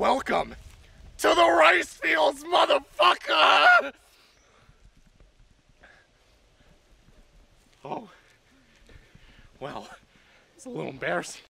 Welcome to the rice fields, motherfucker! Oh, well, it's a little embarrassing.